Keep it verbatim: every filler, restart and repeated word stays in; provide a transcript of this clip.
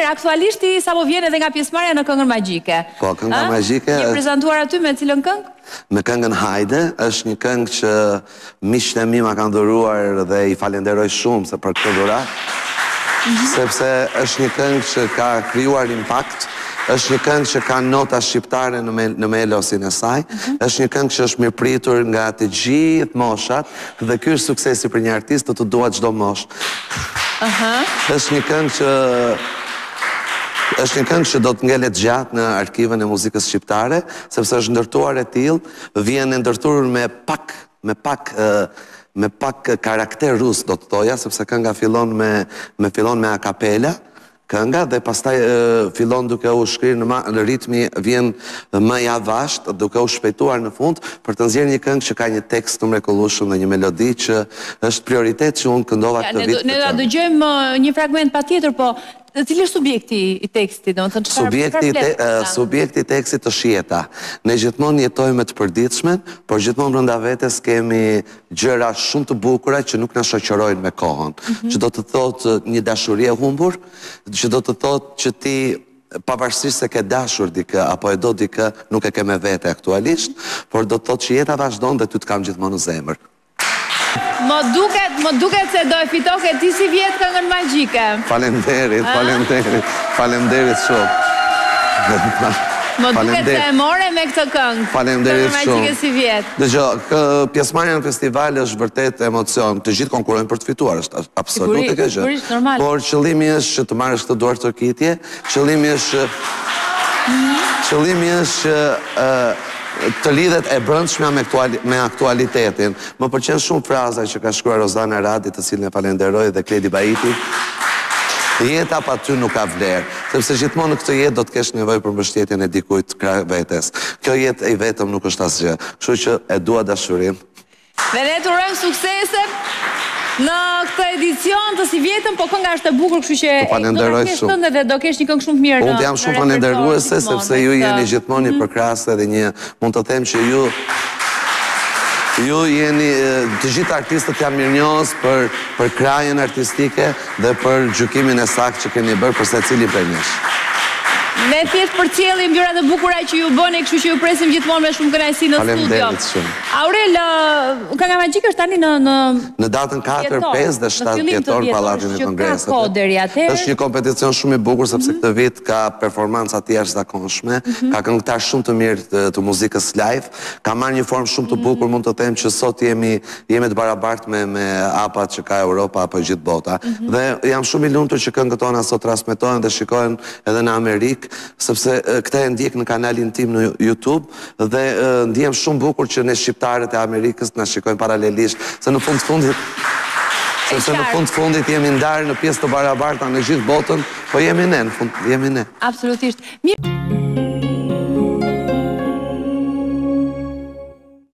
Mirë, aktualisht ti sa po vjen edhe nga pjesëmarrja në këngën magjike. Po, kënga magjike... Je prezentuar aty me cilën këngë? Me këngën Hajde, është një këngë që miqtë e mi ma kanë dhuruar dhe i falenderoj shumë se për këtë dhurat, sepse është një këngë që ka krijuar impakt, është një këngë që ka nota shqiptare në, me, në melosin e saj, është një këngë që është mirëpritur nga të gjithë moshat, dhe ky është suksesi për një artist të të duat çdo moshë. është një këngë që është një këngë që do të ngelet gjatë në arkivën e muzikës shqiptare, sepse është ndërtuar e tillë, vjen e ndërtuar me pak, me pak, me pak karakter rus, do të thoja, sepse kënga fillon me, me fillon me a cappella, kënga, dhe pastaj fillon duke u shkrirë në, në ritmi, vjen më javasht, duke u shpejtuar në fund, për të nxjerrë një këngë që ka një tekst të mrekullueshëm dhe një melodi që është prioritet që unë këndova ja, këtë vit. Ne do dëgjojmë një fragment patjetër, po cili është subjekti i tekstit? Subjekti, te, uh, subjekti i tekstit është jeta. Ne gjithmonë jetojmë të përditshmen, por gjithmonë brenda vetes kemi gjëra shumë të bukura që nuk na shoqërojnë me kohën. Mm -hmm. Që do të thotë një dashuri e humbur, që do të thotë që ti pavarësisht se ke dashur dikë apo e do dikë, nuk e ke me vete aktualisht, por do të thotë që jeta vazhdon dhe ty të kam gjithmonë në zemër. Më duket, më duket se do e fitoke ti si vjetë këngën magjike. Falenderit, falenderit, falenderit shumë. Më duket se e more me këtë këngë. Falenderit shumë. Këngën magjike si vjetë. Dëgjoj, pjesëmarrja në festival është vërtet emocion. Të gjithë konkurrojnë për të fituar, është absolut e kjo gjë. Sigurisht, normal. Por qëllimi është që të marrësh këtë duart tërkitje, qëllimi është qëllimi është që të lidhet e brëndshmja me, aktuali, me aktualitetin. Më pëlqen shumë fraza që ka shkruar Rozana Radi, të cilën e falenderoj, dhe Kledi Baiti. Jeta pa ty nuk ka vlerë, sepse gjithmonë në këtë jetë do të kesh nevojë për mbështetjen e dikujt krah vetes. Kjo jetë e vetëm nuk është asgjë. Kështu që e dua dashurinë. Dhe ne të urojmë suksese në këtë edicion të si vjetën, po kënga është e bukur, kështu që falenderoj shumë. Dhe do kesh një këngë shumë të mirë. Unë jam shumë falenderuese sepse ju jeni gjithmonë një përkrahëse dhe një, mund të them që ju ju jeni, të gjithë artistët janë mirënjohës për për krajën artistike dhe për gjykimin e saktë që keni bërë për secili prej nesh. Ne thjesht përcjellim gjërat e bukura që ju bëni, kështu që ju presim gjithmonë me shumë kënaqësi në studio. Faleminderit shumë. Aurel, kënga magjike është tani në në në datën katër, pesë dhe shtatë dhjetor në Pallatin e Kongresit. Është një kompeticion shumë i bukur sepse këtë vit ka performanca të jashtëzakonshme, ka këngëtar shumë të mirë të muzikës live, ka marrë një formë shumë të bukur, mund të them që sot jemi jemi të barabartë me me apat që ka Europa apo gjithë bota. Dhe jam shumë i lumtur që këngët tona sot transmetohen dhe shikohen edhe në Amerikë, sepse këta e ndjek në kanalin tim në YouTube dhe ndjem shumë bukur që ne shqiptarët e Amerikës na shikojnë paralelisht, se në fund fundit sepse në fund fundit jemi ndarë në pjesë të barabarta në gjithë botën, po jemi ne, në fund jemi ne. Absolutisht.